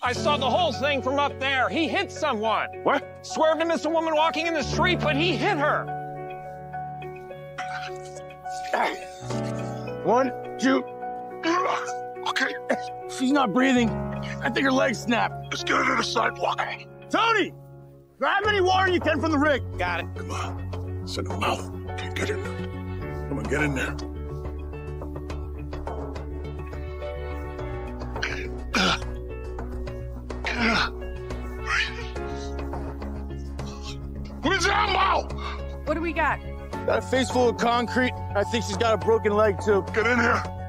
I saw the whole thing from up there. He hit someone. What? Swerved to miss a woman walking in the street, but he hit her. 1, 2. Okay. She's not breathing. I think her legs snapped. Let's get her to the sidewalk. Tony! Grab any water you can from the rig. Got it. Come on. Send her mouth. Okay, get in there. Come on, get in there. Where's Elmo? What do we got? Got a face full of concrete. I think she's got a broken leg, too. Get in here.